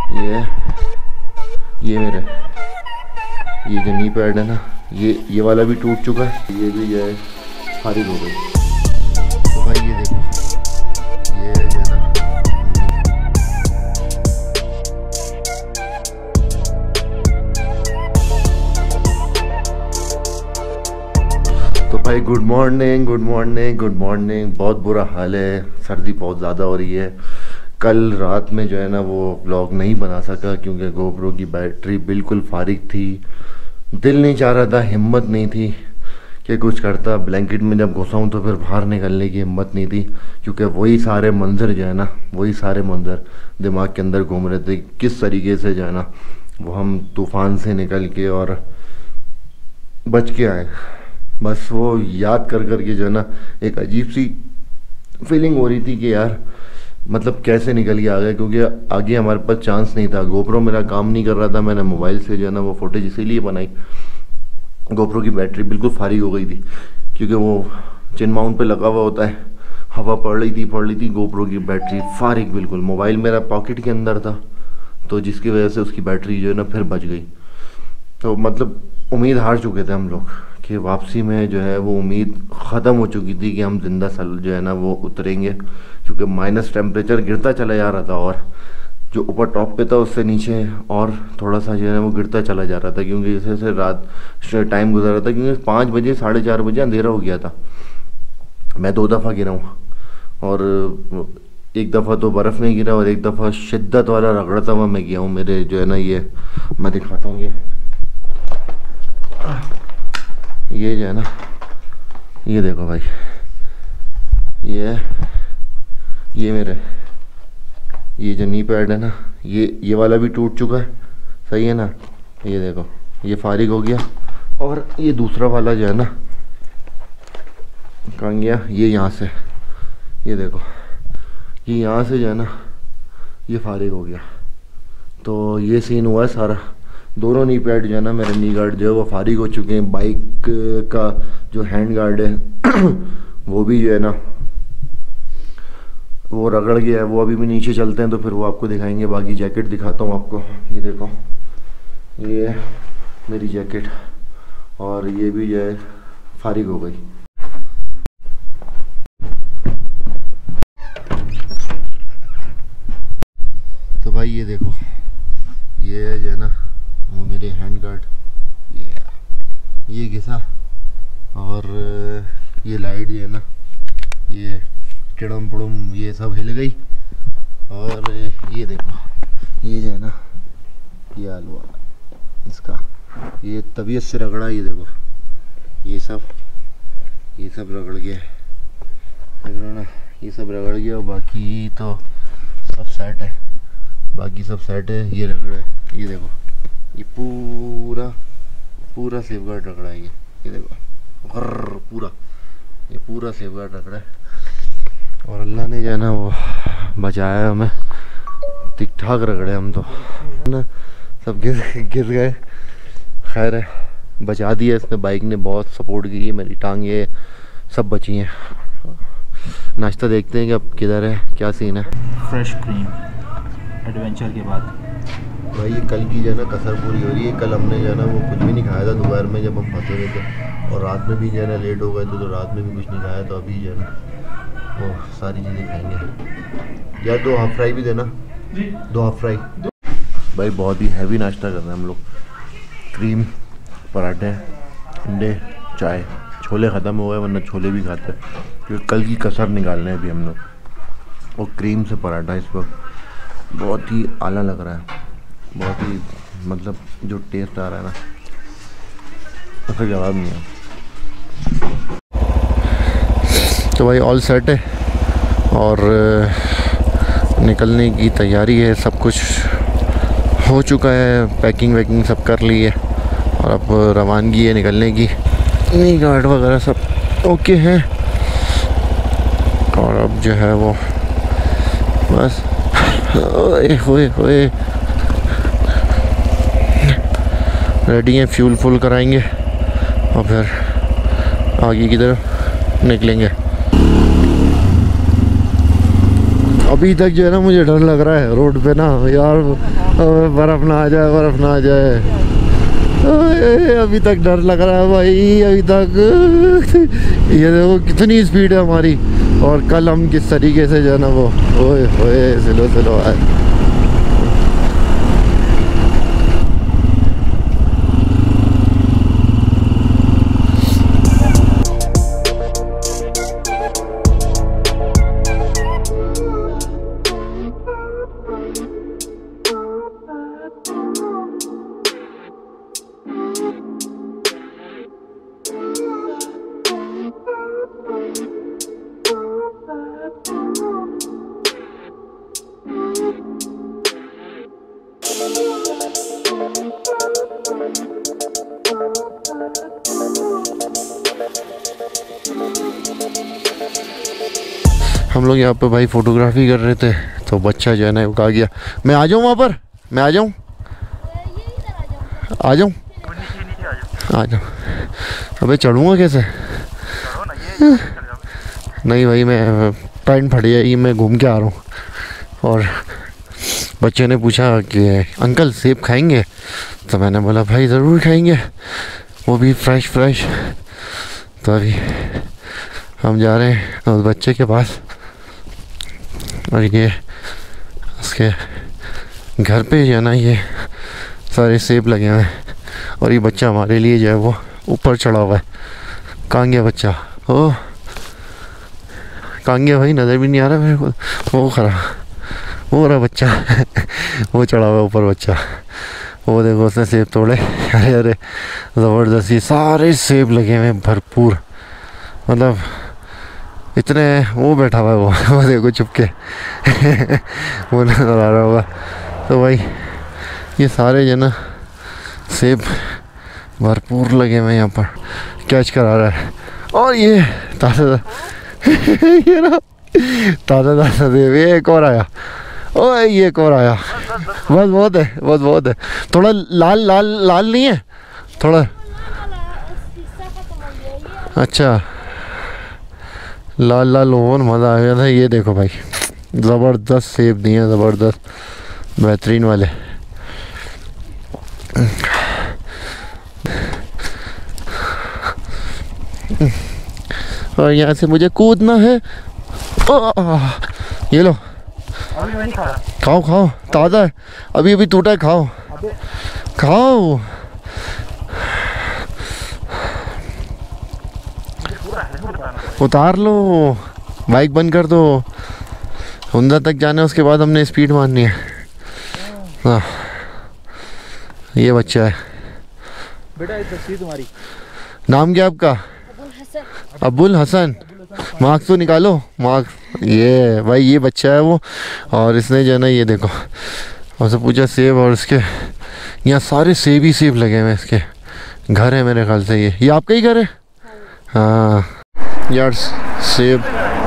ये मेरे ये जो नी पैड है ना, ये वाला भी टूट चुका है, ये भी जो है खारिज हो गई। तो भाई ये देखो, ये जो है ना तो भाई good morning good morning good morning. बहुत बुरा हाल है, सर्दी बहुत ज़्यादा हो रही है। कल रात में जो है ना वो व्लॉग नहीं बना सका क्योंकि गोप्रो की बैटरी बिल्कुल फारिग थी। दिल नहीं चाह रहा था, हिम्मत नहीं थी कि कुछ करता। ब्लैंकेट में जब घुसा हूँ तो फिर बाहर निकलने की हिम्मत नहीं थी क्योंकि वही सारे मंजर जो है ना, वही सारे मंजर दिमाग के अंदर घूम रहे थे। किस तरीके से जो है ना वो हम तूफ़ान से निकल के और बच के आए। बस वो याद कर कर के जो है ना एक अजीब सी फीलिंग हो रही थी कि यार मतलब कैसे निकल के आ गए, क्योंकि आगे हमारे पास चांस नहीं था। गोप्रो मेरा काम नहीं कर रहा था, मैंने मोबाइल से जो है ना वो फुटेज इसीलिए बनाई। गोप्रो की बैटरी बिल्कुल फारिग हो गई थी क्योंकि वो चिन माउंट पे लगा हुआ होता है, हवा पड़ रही थी। गोप्रो की बैटरी फारिग बिल्कुल। मोबाइल मेरा पॉकेट के अंदर था तो जिसकी वजह से उसकी बैटरी जो है ना फिर बच गई। तो मतलब उम्मीद हार चुके थे हम लोग कि वापसी में जो है वो उम्मीद ख़त्म हो चुकी थी कि हम जिंदा जो है ना वो उतरेंगे, क्योंकि माइनस टेम्परेचर गिरता चला जा रहा था और जो ऊपर टॉप पे था उससे नीचे और थोड़ा सा जो है ना वो गिरता चला जा रहा था, क्योंकि जैसे जैसे रात टाइम गुजर रहा था। क्योंकि 5 बजे 4:30 बजे अंधेरा हो गया था। मैं 2 दफ़ा गिरा हूँ और एक दफ़ा तो बर्फ़ में गिरा और एक दफ़ा शिद्दत वाला रगड़ता हुआ मैं गया हूँ। मेरे जो है ना ये मैं दिखाता हूँ, ये जो है ना ये देखो भाई, ये मेरे ये जो नी पैड है ना, ये वाला भी टूट चुका है, सही है ना। ये देखो ये फारिग हो गया और ये दूसरा वाला जो है ना कहाँ गया, ये यहाँ से, ये देखो ये यहाँ से जो है ना ये फारिग हो गया। तो ये सीन हुआ है सारा। दोनों नी पैड जो है ना मेरे नी गार्ड जो है वो फारिग हो चुके हैं। बाइक का जो हैंड गार्ड है वो भी जो है ना वो रगड़ गया है। वो अभी भी नीचे चलते हैं तो फिर वो आपको दिखाएंगे। बाकी जैकेट दिखाता हूँ आपको, ये देखो ये मेरी जैकेट और ये भी जो है फारिग हो गई। तो भाई ये देखो ये जो है ना वो मेरे हैंड गार्ड, ये घिसा और ये लाइट जो है ना ये टिड़म पुड़म ये सब हिल गई। और ये देखो ये जो है ना ये आलू इसका ये तबीयत से रगड़ा, ये देखो ये सब रगड़ गया, देख रहे हो ना, ये सब रगड़ गया। और बाकी तो सब सेट है, बाकी सब सेट है। ये रगड़ा है, ये देखो ये पूरा सेफगार्ड रगड़ा है। ये देखो ये पूरा सेफगार्ड रगड़ा है और अल्लाह ने जो है ना वो बचाया हमें। ठीक ठाक रगड़े हम तो ना, सब गिर गए। खैर है, बचा दिया इसने, बाइक ने बहुत सपोर्ट की है। मेरी टांगे सब बची हैं। नाश्ता देखते हैं कि अब किधर है, क्या सीन है। फ्रेश क्रीम एडवेंचर के बाद भाई ये कल की जो है ना कसर पूरी हो रही है। कल हमने जो है ना वो कुछ भी नहीं खाया था दोपहर में जब हम फंसे हुए थे, और रात में भी जो है ना लेट हो गए थे तो रात में भी कुछ नहीं खाया। तो अभी जो है ना वो सारी चीज़ें खाएंगे। या 2 हाफ फ्राई भी देना, 2 हाफ फ्राई। भाई बहुत ही हैवी नाश्ता कर रहे हैं हम लोग। क्रीम, पराठे, अंडे, चाय। छोले ख़त्म हो गए वरना छोले भी खाते हैं क्योंकि कल की कसर निकालने अभी हम लोग। और क्रीम से पराठा इस वक्त बहुत ही आला लग रहा है, बहुत ही मतलब जो टेस्ट आ रहा है ना उसका जवाब नहीं है। तो भाई ऑल सेट है और निकलने की तैयारी है। सब कुछ हो चुका है, पैकिंग वैकिंग सब कर ली है और अब रवानगी है निकलने की। नी गार्ड वगैरह सब ओके हैं और अब जो है वो बस ओए रेडी हैं। फ्यूल फुल कराएंगे और फिर आगे की तरफ निकलेंगे। अब अभी तक जो है ना मुझे डर लग रहा है रोड पे ना यार, बर्फ़ ना आ जाए, बर्फ़ ना आ जाए। अभी तक डर लग रहा है भाई, अभी तक। ये देखो कितनी स्पीड है हमारी, और कल हम किस तरीके से जो है ना वो ओए ओए स्लो स्लो आए। हम लोग यहाँ पे भाई फोटोग्राफी कर रहे थे, तो बच्चा जो है ना वो कहा गया मैं आ जाऊँ वहाँ पर, मैं आ जाऊँ, आ जाऊँ, आ जाऊँ। अबे चढ़ूँगा कैसे? नहीं भाई मैं पैंट फट जाएगी, मैं घूम के आ रहा हूँ। और बच्चे ने पूछा कि अंकल सेब खाएंगे, तो मैंने बोला भाई ज़रूर खाएंगे, वो भी फ्रेश फ्रेश। तो अभी हम जा रहे हैं उस बच्चे के पास, और ये उसके घर पे जो है ना ये सारे सेब लगे हुए हैं, और ये बच्चा हमारे लिए जो है वो ऊपर चढ़ा हुआ है। कहाँ गया बच्चा? ओ कहाँ गया भाई, नज़र भी नहीं आ रहा मेरे को। वो खड़ा, वो रहा बच्चा वो चढ़ा हुआ है ऊपर बच्चा। वो देखो उसने सेब तोड़े। अरे अरे ज़बरदस्त, ये सारे सेब लगे हुए हैं भरपूर, मतलब इतने। वो बैठा हुआ है वो देखो चुपके वो नज़र आ रहा होगा। तो भाई ये सारे जो ना सेब भरपूर लगे हुए हैं यहाँ पर, कैच करा रहा है। और ये ताज़ा ये ना ताज़ा सेब, ये एक और आया, ओ ये एक और आया। बस बहुत है, बस बहुत है। थोड़ा लाल लाल लाल नहीं है थोड़ा? अच्छा लाल लाल और मज़ा आ गया था। ये देखो भाई ज़बरदस्त सेब दिए हैं, ज़बरदस्त बेहतरीन वाले। और यहाँ से मुझे कूदना है। ये लो खाओ खाओ, ताज़ा है, अभी अभी टूटा है, खाओ खाओ। उतार लो, बाइक बंद कर दो, हुंदा तक जाना है, उसके बाद हमने स्पीड मारनी है। हाँ ये बच्चा है बेटा, ये तस्वीर तुम्हारी। नाम क्या आपका? अबुल हसन। मार्क्स तो निकालो, मार्क्स। ये भाई ये बच्चा है वो, और इसने जो है ना ये देखो, उससे पूछा सेब, और इसके यहाँ सारे सेब ही सेब लगे हुए हैं। इसके घर है मेरे ख्याल से, ये आपका ही घर है? हाँ यार सेब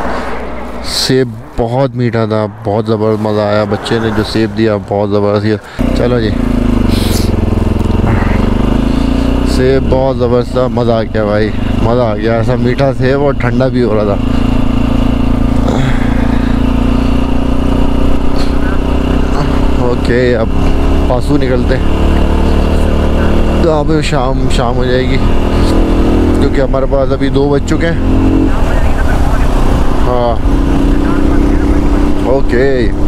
बहुत मीठा था, बहुत ज़बरदस्त मज़ा आया। बच्चे ने जो सेब दिया बहुत ज़बरदस्त। चलो जी, सेब बहुत ज़बरदस्त था, मज़ा आ गया भाई, मज़ा आ गया। ऐसा मीठा सेब और ठंडा भी हो रहा था। ओके अब पासू निकलते हैं, तो अब शाम हो जाएगी, क्योंकि हमारे पास अभी 2 बज चुके हैं। हाँ ओके।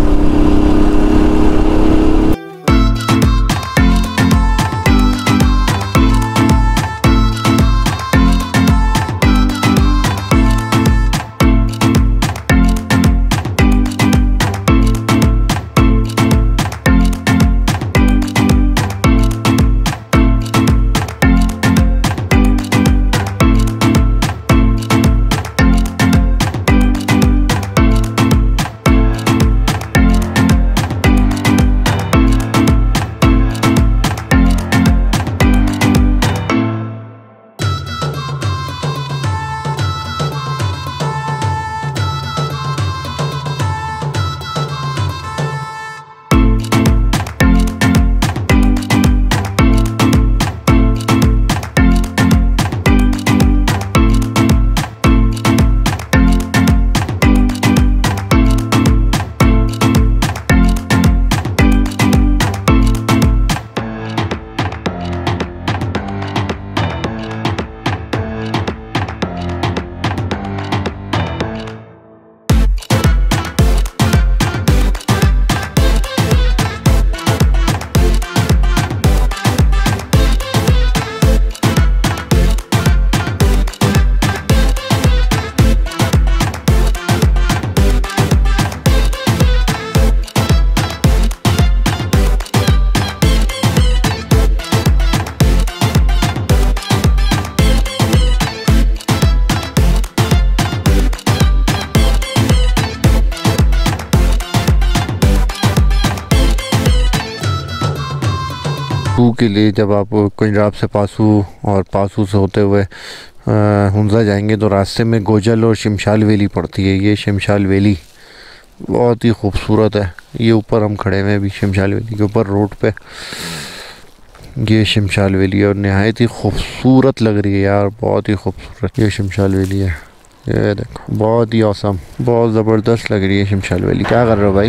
पासू के लिए जब आप पंजाब से पासू और पासू से होते हुए हुंजा जाएंगे तो रास्ते में गोजल और शमशाल वैली पड़ती है। ये शमशाल वैली बहुत ही खूबसूरत है। ये ऊपर हम खड़े हुए हैं अभी शमशाल वैली के ऊपर रोड पे। ये शमशाल वैली है और नहायत ही खूबसूरत लग रही है यार, बहुत ही खूबसूरत ये शमशाल वैली है। ये देखो बहुत ही औसम, बहुत ज़बरदस्त लग रही है शमशाल वैली। क्या कर रहे हो भाई?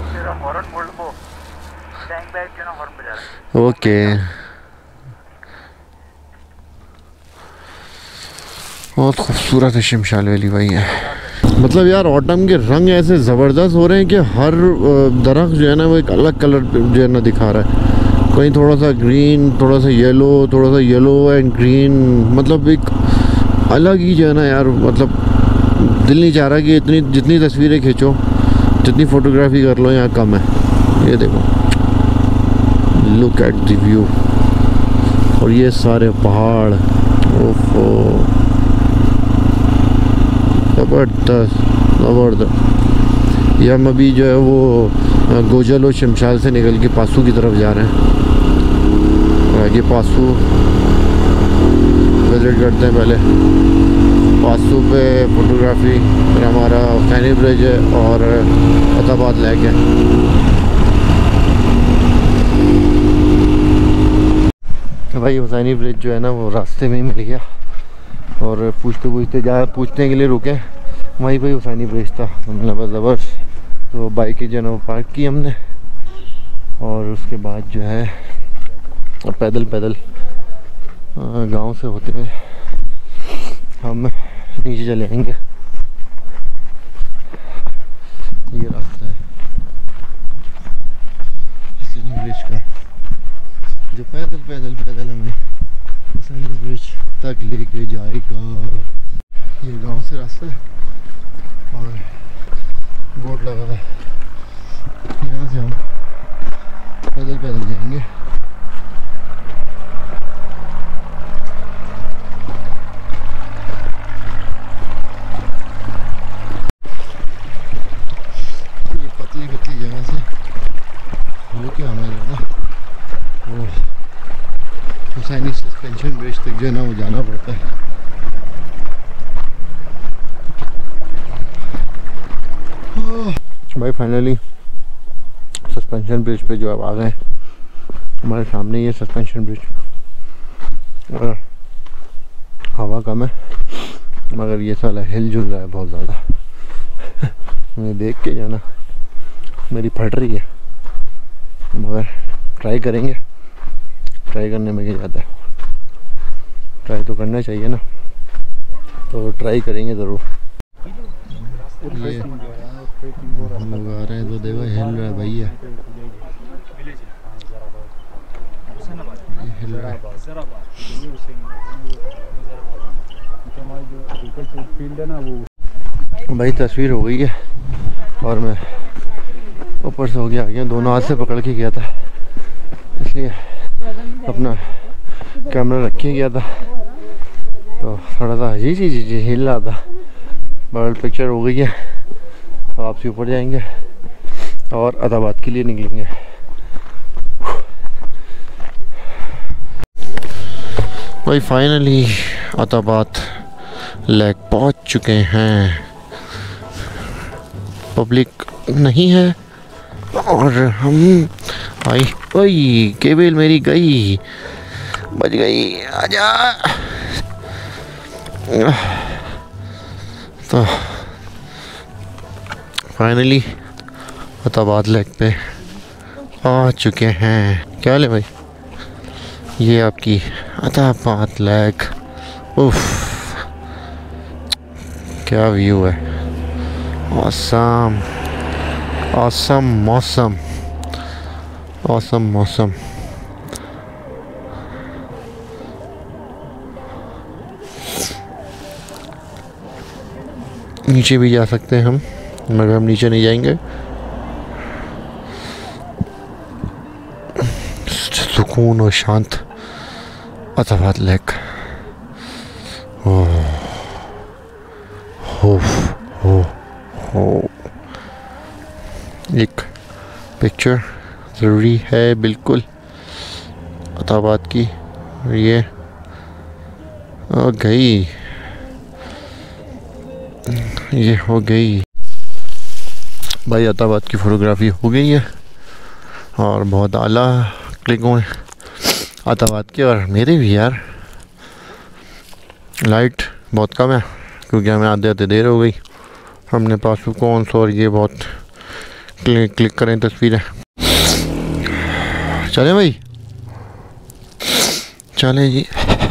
ओके बहुत खूबसूरत है शमशाल वैली भाई है। मतलब यार ऑटम के रंग ऐसे ज़बरदस्त हो रहे हैं कि हर दरख्त जो है ना वो एक अलग कलर जो है ना दिखा रहा है। कहीं थोड़ा सा ग्रीन, थोड़ा सा येलो एंड ग्रीन, मतलब एक अलग ही जो है ना यार, मतलब दिल नहीं चाह रहा कि इतनी जितनी तस्वीरें खींचो, जितनी फ़ोटोग्राफी कर लो यहाँ कम है। ये देखो, लुक एट द व्यू। और ये सारे पहाड़, ओफो ज़बरदस्त। ये हम अभी जो है वो गोजल और शमशाल से निकल के पासू की तरफ जा रहे हैं। और आगे पासू विज़िट करते हैं। पहले पासू पे फ़ोटोग्राफी, फिर हमारा हुसैनी ब्रिज है और अताबाद लेक है। भाई हुसैनी ब्रिज जो है ना वो रास्ते में ही मिल गया और पूछने के लिए रुके, वहीं पे हुसैनी ब्रिज था। हमने बस ज़बरदस्त तो बाइक जो है ना वो पार्क की हमने और उसके बाद जो है पैदल गांव से होते हुए हम नीचे चले आएंगे। ये रास्ता है हुसैनी ब्रिज का जो पैदल हमें हुसैनी ब्रिज तक लेके जाएगा। ये गांव से रास्ता है और बोर्ड लगा हुआ है। यहाँ से हम पैदल जाएंगे। ये पतली जगह से होके हमें जो है वो हुसैनी सस्पेंशन ब्रिज तक जो है ना वो जाना पड़ता है। भाई फाइनली सस्पेंशन ब्रिज पे जो अब आ गए। हमारे सामने ये सस्पेंशन ब्रिज और हवा कम है मगर ये साला हिल-जुल रहा है बहुत ज़्यादा। मुझे देख के जो है ना मेरी फट रही है, मगर ट्राई करेंगे। ट्राई करने में क्या जाता है, ट्राई तो करना चाहिए ना, तो ट्राई करेंगे ज़रूर। ये लोग आ रहे हैं तो देखो हिल रहा है भैया, हिल रहा है। भाई तस्वीर हो गई है और मैं ऊपर से हो गया आ गया, दोनों हाथ से पकड़ के गया था इसलिए अपना कैमरा रखे गया था तो थोड़ा सा जी हिल रहा था। बर्ड पिक्चर हो गई है। अब वापसी ऊपर जाएंगे और अताबाद के लिए निकलेंगे। भाई फाइनली अताबाद लेक पहुंच चुके हैं। पब्लिक नहीं है और हम आई। ओई केबल मेरी गई, बच गई, आजा। तो फाइनली अताबाद लेक पे आ चुके हैं। क्या ले भाई, ये आपकी अताबाद लेक। उफ क्या व्यू है, ऑसम ऑसम मौसम, ऑसम मौसम। नीचे भी जा सकते हैं हम, मगर हम नीचे नहीं जाएंगे। सुकून और शांत अताबाद लेक। हो एक पिक्चर ज़रूरी है बिल्कुल। अताबाद की। ये हो गई, ये हो गई भाई, अताबाद की फ़ोटोग्राफी हो गई है और बहुत आला क्लिक हुए अताबाद के, और मेरे भी यार। लाइट बहुत कम है क्योंकि हमें आधे आधे देर हो गई, हमने पासबुक कौन सा और ये बहुत क्लिक करें तस्वीरें। चलें भाई, चलें जी,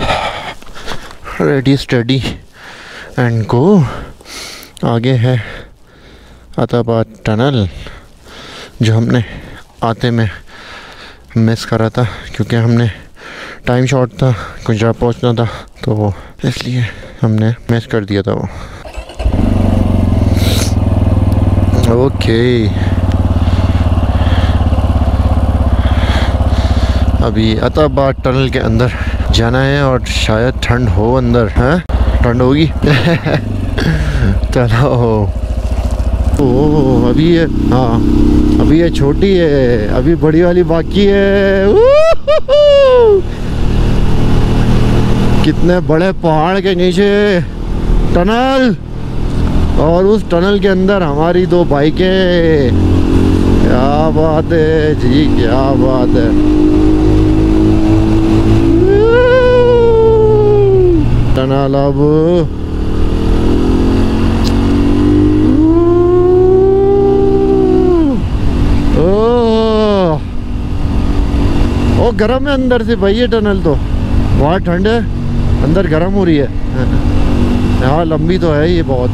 रेडी स्टडी एंड गो। आगे है अताबाद टनल, जो हमने आते में मिस करा था क्योंकि हमने टाइम शॉर्ट था, कुछ जगह पहुँचना था, तो इसलिए हमने मिस कर दिया था वो। ओके, अभी अताबाद टनल के अंदर जाना है और शायद ठंड हो अंदर। हैं, ठंड होगी। चलो, ओ अभी ये, हाँ अभी ये छोटी है, अभी बड़ी वाली बाकी है। कितने बड़े पहाड़ के नीचे टनल, और उस टनल के अंदर हमारी दो बाइकें। क्या बात है जी, क्या बात है। टनल अब ओ गर्म है अंदर से भाई, ये टनल तो बहुत ठंड है, अंदर गर्म हो रही है। हाँ लंबी तो है ये बहुत।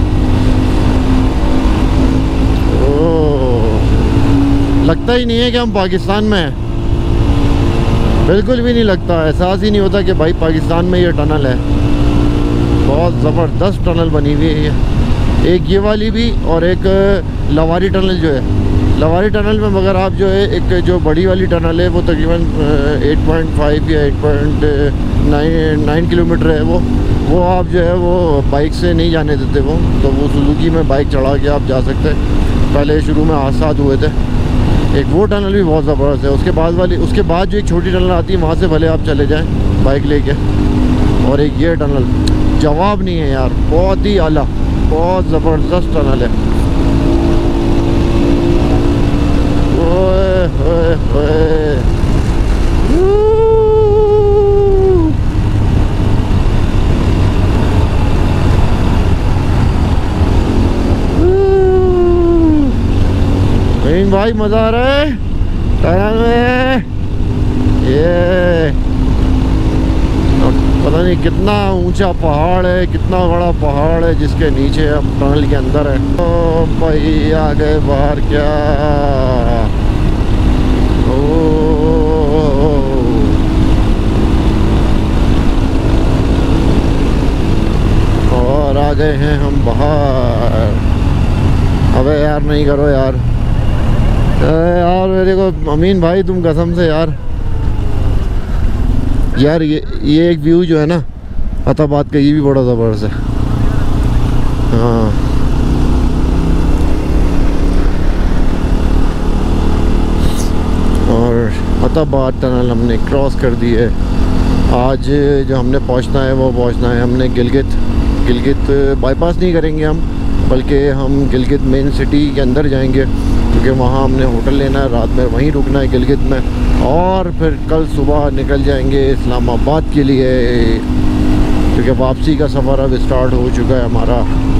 लगता ही नहीं है कि हम पाकिस्तान में हैं, बिल्कुल भी नहीं लगता, एहसास ही नहीं होता कि भाई पाकिस्तान में ये टनल है। बहुत ज़बरदस्त टनल बनी हुई है ये, एक ये वाली भी और एक लवारी टनल जो है। लवारी टनल में मगर आप जो है, एक जो बड़ी वाली टनल है वो तकरीबन 8.5 या 8.9 किलोमीटर है वो आप जो है वो बाइक से नहीं जाने देते वो, तो वो सुजुकी में बाइक चढ़ा के आप जा सकते हैं। पहले शुरू में हादसा हुए थे। एक वो टनल भी बहुत ज़बरदस्त है। उसके बाद जो एक छोटी टनल आती है, वहाँ से भले आप चले जाएं बाइक लेके। और एक ये टनल जवाब नहीं है यार, बहुत ही आला, बहुत ज़बरदस्त टनल है। ओए ओए ओए, भाई मज़ा आ रहा है टनल में। ये पता नहीं कितना ऊंचा पहाड़ है, कितना बड़ा पहाड़ है जिसके नीचे हम टनल के अंदर है। ओ भाई आ गए बाहर क्या। ओ और आ गए हैं हम बाहर। अबे यार नहीं करो यार, यार मेरे को अमीन भाई तुम कसम से यार ये एक व्यू जो है ना अताबाद का, ये भी बड़ा ज़बरदस्त है। हाँ और अताबाद टनल हमने क्रॉस कर दी है। आज जो हमने पहुंचना है वो पहुंचना है हमने गिलगित बाईपास नहीं करेंगे हम, बल्कि हम गिलगित मेन सिटी के अंदर जाएंगे क्योंकि वहाँ हमने होटल लेना है, रात में वहीं रुकना है गिलगित में, और फिर कल सुबह निकल जाएंगे इस्लामाबाद के लिए क्योंकि वापसी का सफ़र अब स्टार्ट हो चुका है हमारा।